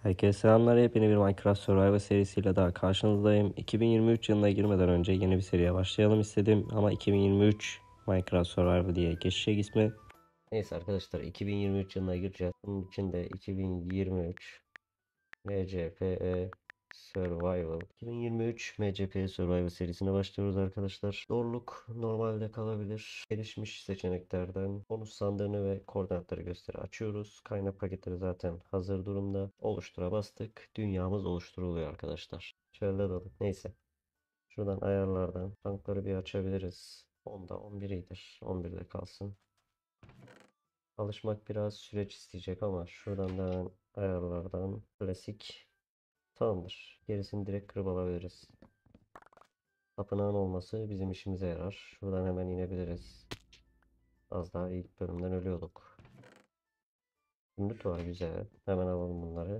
Herkese selamlar. Yepyeni bir Minecraft Survival serisiyle daha karşınızdayım. 2023 yılına girmeden önce yeni bir seriye başlayalım istedim. Ama 2023 Minecraft Survival diye geçecek ismi. Neyse arkadaşlar, 2023 yılına gireceğiz. Bunun için de 2023 MCPE Survival 2023 MCPE Survival serisine başlıyoruz arkadaşlar. Zorluk normalde kalabilir. Gelişmiş seçeneklerden bonus sandığını ve koordinatları gösteri açıyoruz. Kaynak paketleri zaten hazır durumda. Oluştura bastık. Dünyamız oluşturuluyor arkadaşlar. Şöyle dalık. Neyse. Şuradan ayarlardan tankları bir açabiliriz. 10'da 11 iyidir. 11'de kalsın. Alışmak biraz süreç isteyecek ama şuradan da ayarlardan klasik. Tamamdır. Gerisini direkt kırıp alabiliriz. Tapınağın olması bizim işimize yarar. Şuradan hemen inebiliriz. Az daha ilk bölümden ölüyorduk. Zümrüt var, güzel. Hemen alalım bunları.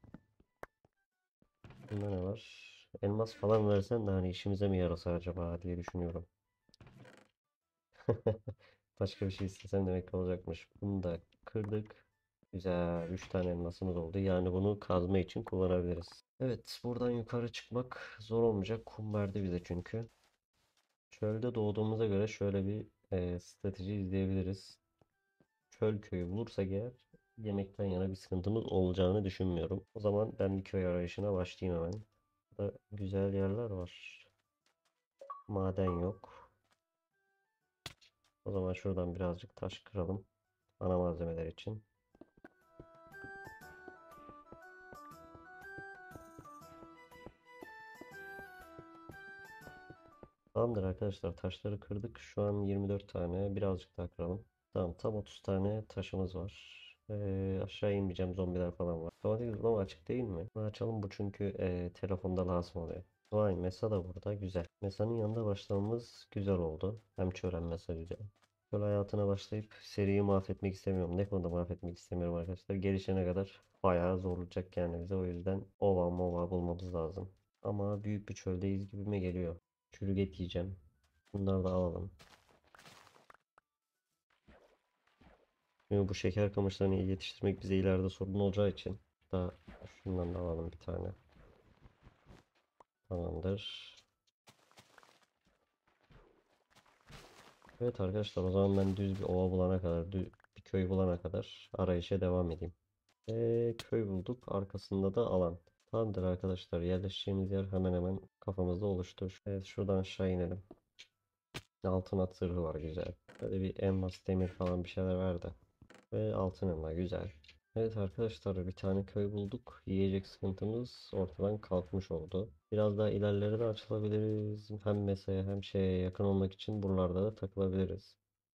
Bunda ne var? Elmas falan versen de hani işimize mi yarasa acaba diye düşünüyorum. Başka bir şey istesem demek olacakmış. Bunu da kırdık. Güzel. 3 tane elmasımız oldu. Yani bunu kazma için kullanabiliriz. Evet. Buradan yukarı çıkmak zor olmayacak. Kum verdi bize çünkü. Çölde doğduğumuza göre şöyle bir strateji izleyebiliriz. Çöl köyü bulursak eğer yemekten yana bir sıkıntımız olacağını düşünmüyorum. O zaman ben bir köy arayışına başlayayım hemen. Burada güzel yerler var. Maden yok. O zaman şuradan birazcık taş kıralım. Ana malzemeler için. Tamamdır arkadaşlar, taşları kırdık. Şu an 24 tane. Birazcık daha kıralım. Tamam, tam 30 tane taşımız var. Aşağı inmeyeceğim, zombiler falan var. Otomatik zıplama açık değil mi? Bunu açalım, bu çünkü telefonda lazım oluyor. Vay, Mesa da burada, güzel. Mesa'nın yanında başlamamız güzel oldu. Hem çöl hem Mesa güzel. Çöl hayatına başlayıp seriyi mahvetmek istemiyorum. Ne konuda mahvetmek istemiyorum arkadaşlar. Gelişene kadar bayağı zorlayacak yani bize. O yüzden ova mova bulmamız lazım. Ama büyük bir çöldeyiz gibime geliyor. Çürük et yiyeceğim. Bunları da alalım. Çünkü bu şeker kamışlarını iyi yetiştirmek bize ileride sorun olacağı için daha şundan da alalım bir tane. Tamamdır. Evet arkadaşlar, o zaman ben düz bir ova bulana kadar, bir köy bulana kadar arayışa devam edeyim. Köy bulduk. Arkasında da alan. Tamamdır arkadaşlar, yerleşeceğimiz yer hemen hemen kafamızda oluştu. Evet, şuradan aşağı inelim. Altın at zırhı var, güzel. Böyle bir elmas demir falan bir şeyler verdi. Ve altın elma, güzel. Evet arkadaşlar, bir tane köy bulduk. Yiyecek sıkıntımız ortadan kalkmış oldu. Biraz daha ilerlere de açılabiliriz. Hem mesaya hem şeye yakın olmak için buralarda da takılabiliriz.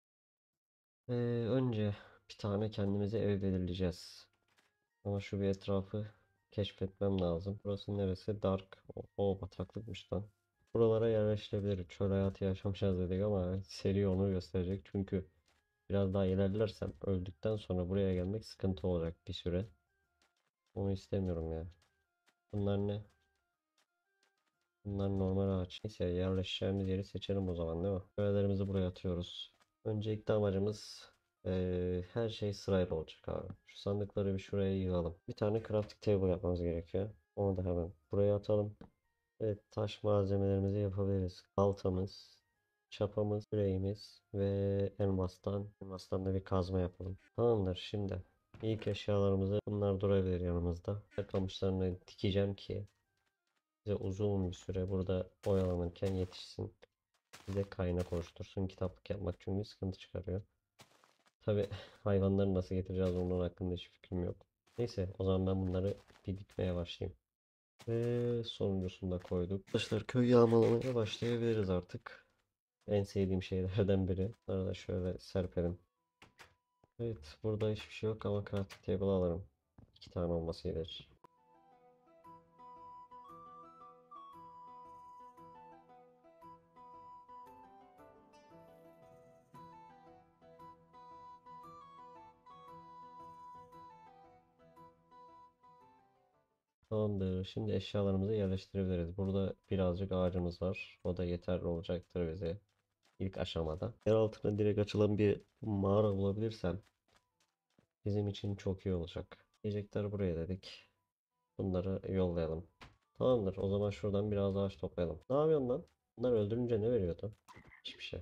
Önce bir tane kendimize ev belirleyeceğiz. Ama şu bir etrafı keşfetmem lazım. Burası neresi? Dark. O bataklıkmış lan. Buralara yerleştirebiliriz. Çöl hayatı yaşamayacağız dedik ama seri onu gösterecek. Çünkü biraz daha ilerlersem öldükten sonra buraya gelmek sıkıntı olacak bir süre. Onu istemiyorum ya. Bunlar ne? Bunlar normal ağaç. Neyse, yerleşeceğimiz yeri seçelim o zaman, değil mi? Köylerimizi buraya atıyoruz. Öncelikle amacımız her şey sırayla olacak abi. Şu sandıkları bir şuraya yığalım. Bir tane crafting table yapmamız gerekiyor. Onu da hemen buraya atalım. Evet, taş malzemelerimizi yapabiliriz. Baltamız, çapamız, küreğimiz ve elmastan da bir kazma yapalım. Tamamdır, şimdi ilk eşyalarımızı, bunlar durabilir yanımızda. Kamışlarını dikeceğim ki bize uzun bir süre burada oyalanırken yetişsin. Bize kaynak oluştursun. Kitaplık yapmak çünkü sıkıntı çıkarıyor. Tabi hayvanları nasıl getireceğiz onun hakkında hiç fikrim yok. Neyse, o zaman ben bunları bir dikmeye başlayayım. Ve sonuncusunu da koyduk. Arkadaşlar, köy yağmalamaya başlayabiliriz artık. En sevdiğim şeylerden biri. Bunları da şöyle serpelim. Evet, burada hiçbir şey yok ama crafting table alırım. 2 tane olması gerekir. Tamamdır. Şimdi eşyalarımızı yerleştirebiliriz. Burada birazcık ağacımız var. O da yeterli olacaktır bize ilk aşamada. Yer altına direkt açılan bir mağara bulabilirsem bizim için çok iyi olacak. Yiyecekler buraya dedik. Bunları yollayalım. Tamamdır. O zaman şuradan biraz ağaç toplayalım. Ne yapıyorsun lan? Bunlar öldürünce ne veriyordu? Hiçbir şey.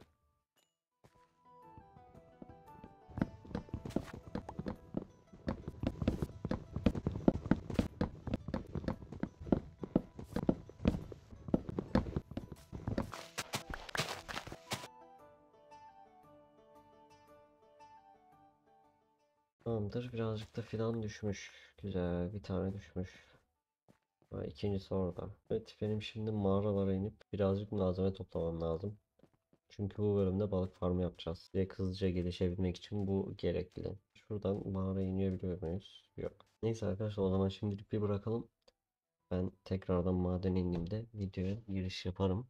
Tamamdır. Birazcık da fidan düşmüş. Güzel. Bir tane düşmüş. Ha, ikincisi orada. Evet, benim şimdi mağaralara inip birazcık malzeme toplamam lazım. Çünkü bu bölümde balık farmı yapacağız. Direkt hızlıca gelişebilmek için bu gerekli. Şuradan mağaraya inebiliyor muyuz? Yok. Neyse arkadaşlar, o zaman şimdilik bir bırakalım. Ben tekrardan madene indiğimde videoya giriş yaparım.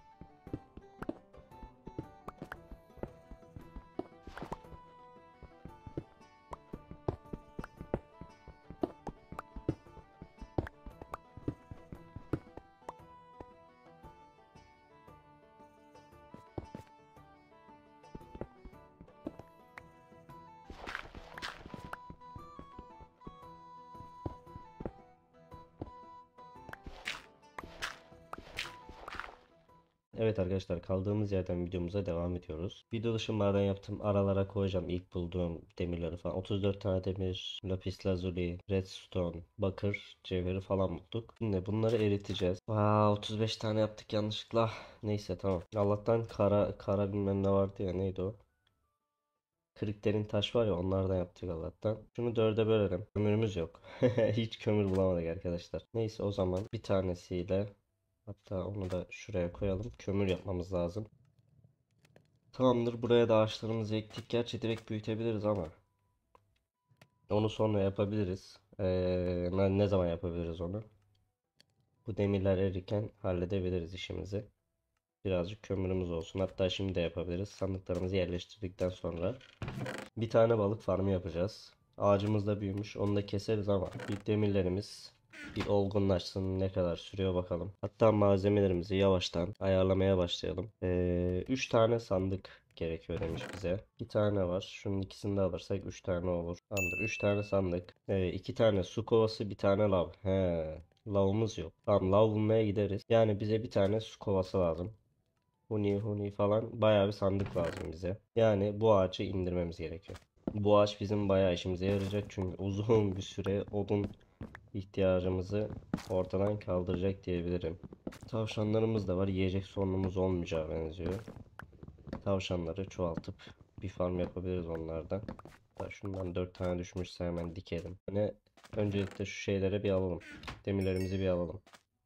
Evet arkadaşlar, kaldığımız yerden videomuza devam ediyoruz. Video dışı maden yaptım. Aralara koyacağım ilk bulduğum demirleri falan. 34 tane demir, lapis lazuli, redstone, bakır, cevheri falan bulduk. Şimdi bunları eriteceğiz. Aa, 35 tane yaptık yanlışlıkla. Neyse, tamam. Allah'tan kara bilmem ne vardı ya, neydi o? Kırık taş var ya, onlardan yaptık Allah'tan. Şunu dörde bölelim. Kömürümüz yok. Hiç kömür bulamadık arkadaşlar. Neyse, o zaman bir tanesiyle, hatta onu da şuraya koyalım. Kömür yapmamız lazım. Tamamdır. Buraya da ağaçlarımızı ektik. Gerçi direkt büyütebiliriz ama onu sonra yapabiliriz. Ne zaman yapabiliriz onu? Bu demirler erirken halledebiliriz işimizi. Birazcık kömürümüz olsun. Hatta şimdi de yapabiliriz. Sandıklarımızı yerleştirdikten sonra bir tane balık farmı yapacağız. Ağacımız da büyümüş. Onu da keseriz ama bir demirlerimiz bir olgunlaşsın. Ne kadar sürüyor bakalım. Hatta malzemelerimizi yavaştan ayarlamaya başlayalım. 3 tane sandık gerekiyor demiş bize. Bir tane var. Şunun ikisini de alırsak 3 tane olur. Tamamdır. 3 tane sandık. 2 tane su kovası, bir tane lav. Lavımız yok. Tamam, lav bulmaya gideriz. Yani bize bir tane su kovası lazım. Huni falan, bayağı bir sandık lazım bize. Yani bu ağaçı indirmemiz gerekiyor. Bu ağaç bizim bayağı işimize yarayacak çünkü uzun bir süre odun ihtiyacımızı ortadan kaldıracak diyebilirim. Tavşanlarımız da var. Yiyecek sorunumuz olmayacağı benziyor. Tavşanları çoğaltıp bir farm yapabiliriz onlardan. Hatta şundan 4 tane düşmüşse hemen dikelim. Hani öncelikle şu şeylere bir alalım. Demirlerimizi bir alalım.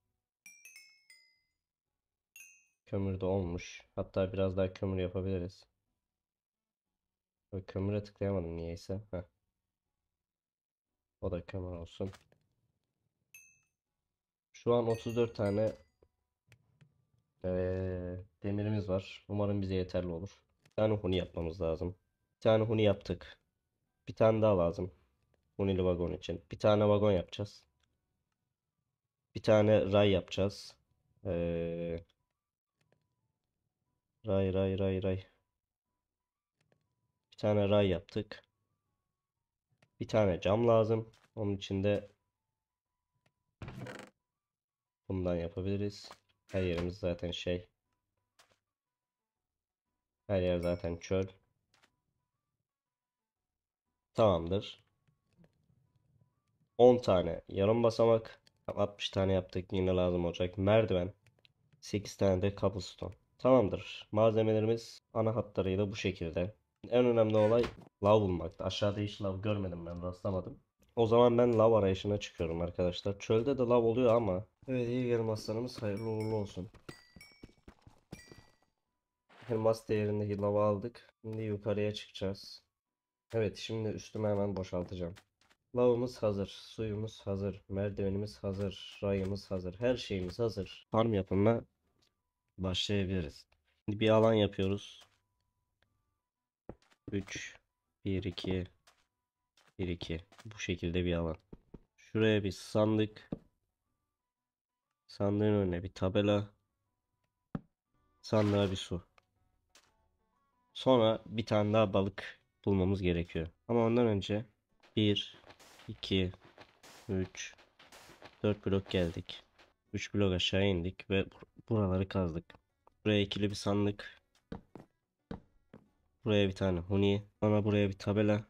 Kömür de olmuş. Hatta biraz daha kömür yapabiliriz. Kömüre tıklayamadım niyeyse. Heh, o da kömür olsun. Şu an 34 tane demirimiz var. Umarım bize yeterli olur. Bir tane huni yapmamız lazım. Bir tane huni yaptık. Bir tane daha lazım. Hunili vagon için. Bir tane vagon yapacağız. Bir tane ray yapacağız. Eee, ray. Bir tane ray yaptık. Bir tane cam lazım. Onun için de bundan yapabiliriz. Her yerimiz zaten şey. Her yer zaten çöl. Tamamdır. 10 tane yarım basamak. 60 tane yaptık. Yine lazım olacak. Merdiven. 8 tane de cobblestone. Tamamdır. Malzemelerimiz ana hatlarıyla bu şekilde. En önemli olay lav bulmaktı. Aşağıda hiç lav görmedim, ben rastlamadım. O zaman ben lav arayışına çıkıyorum arkadaşlar. Çölde de lav oluyor ama. Evet, iyi elmaslarımız hayırlı uğurlu olsun. Elmas değerindeki lavı aldık. Şimdi yukarıya çıkacağız. Evet, şimdi üstümü hemen boşaltacağım. Lavımız hazır, suyumuz hazır, merdivenimiz hazır, rayımız hazır, her şeyimiz hazır. Farm yapımına başlayabiliriz. Şimdi bir alan yapıyoruz. 3, 1, 2, 1, 2. Bu şekilde bir alan. Şuraya bir sandık. Sandığın önüne bir tabela. Sandığa bir su. Sonra bir tane daha balık bulmamız gerekiyor. Ama ondan önce 1, 2, 3, 4 blok geldik. 3 blok aşağı indik ve buraları kazdık. Buraya ikili bir sandık. Buraya bir tane huni. Sonra buraya bir tabela.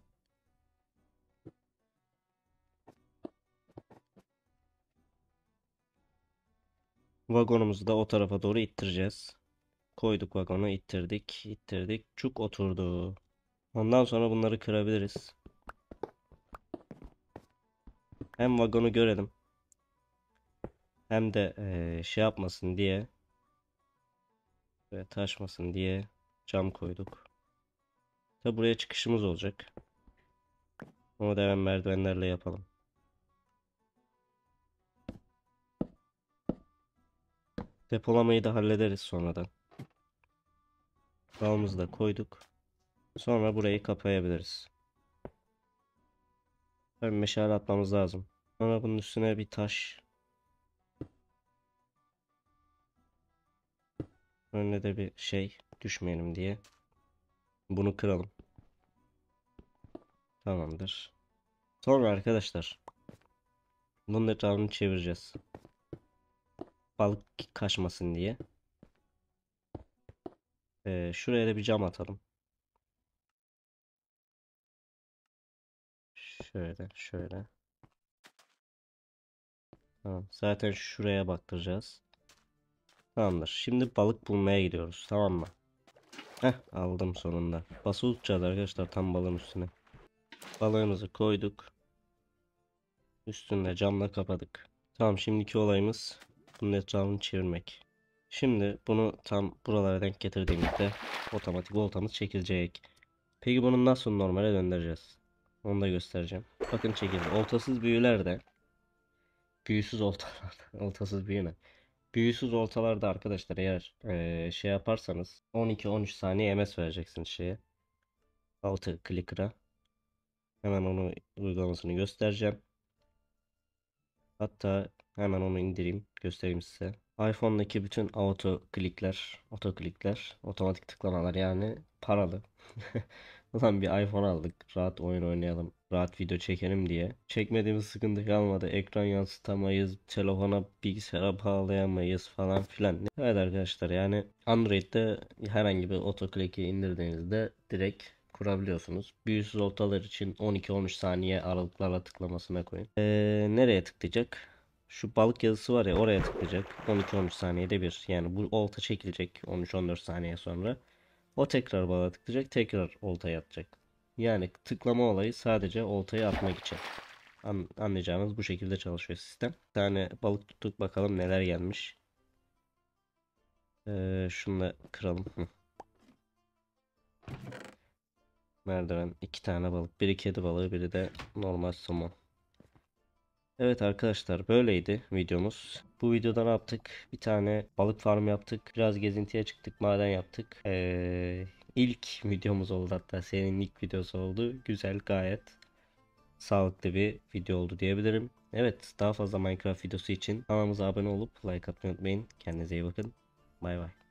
Vagonumuzu da o tarafa doğru ittireceğiz. Koyduk vagonu, ittirdik, ittirdik. Çuk oturdu. Ondan sonra bunları kırabiliriz. Hem vagonu görelim. Hem de şey yapmasın diye ve taşmasın diye cam koyduk. Tabi buraya çıkışımız olacak. Onu da hemen merdivenlerle yapalım. Depolamayı da hallederiz sonradan. Bağımızı da koyduk. Sonra burayı kapayabiliriz. Tabii meşale atmamız lazım. Sonra bunun üstüne bir taş. Önüne de bir şey düşmeyelim diye. Bunu kıralım. Tamamdır. Sonra arkadaşlar bunun etrafını çevireceğiz. Balık kaçmasın diye. Şuraya da bir cam atalım. Şöyle şöyle. Tamam. Zaten şuraya baktıracağız. Tamamdır. Şimdi balık bulmaya gidiyoruz. Tamam mı? Heh, aldım sonunda. Basılı tutacağız arkadaşlar tam balığın üstüne. Balığımızı koyduk. Üstünde camla kapadık. Tamam, şimdiki olayımız bunun etrafını çevirmek. Şimdi bunu tam buralara denk getirdiğimizde otomatik voltamız çekilecek. Peki bunu nasıl normale döndüreceğiz? Onu da göstereceğim. Bakın çekildi. Oltasız büyülerde, büyüsüz oltalarda, oltasız büyü ne? Büyüsüz oltalarda arkadaşlar eğer şey yaparsanız 12-13 saniye MS vereceksiniz şeye. Altı clicker'a. Hemen onu uygulamasını göstereceğim. Hatta hemen onu indireyim, göstereyim size. iPhone'daki bütün auto klikler, otomatik tıklamalar yani paralı. Ulan bir iPhone aldık, rahat oyun oynayalım, rahat video çekelim diye. Çekmediğimiz sıkıntı kalmadı. Ekran yansıtamayız, telefona, bilgisayara bağlayamayız falan filan. Evet arkadaşlar, yani Android'de herhangi bir autoclick'i indirdiğinizde direkt kurabiliyorsunuz. Büyüsüz oltalar için 12-13 saniye aralıklarla tıklamasına koyun. Nereye tıklayacak? Şu balık yazısı var ya, oraya tıklayacak. 12-13 saniyede bir. Yani bu olta çekilecek 13-14 saniye sonra. O tekrar balığa tıklayacak. Tekrar oltaya atacak. Yani tıklama olayı sadece oltayı atmak için. Anlayacağınız bu şekilde çalışıyor sistem. Bir tane balık tuttuk, bakalım neler gelmiş. Şunu da kıralım. Merdiven. 2 tane balık. Biri kedi balığı, biri de normal somon. Evet arkadaşlar, böyleydi videomuz. Bu videoda ne yaptık? Bir tane balık farmı yaptık. Biraz gezintiye çıktık. Maden yaptık. İlk videomuz oldu, hatta senin ilk videosu oldu. Güzel, gayet sağlıklı bir video oldu diyebilirim. Evet, daha fazla Minecraft videosu için kanalımıza abone olup like atmayı unutmayın. Kendinize iyi bakın. Bay bay.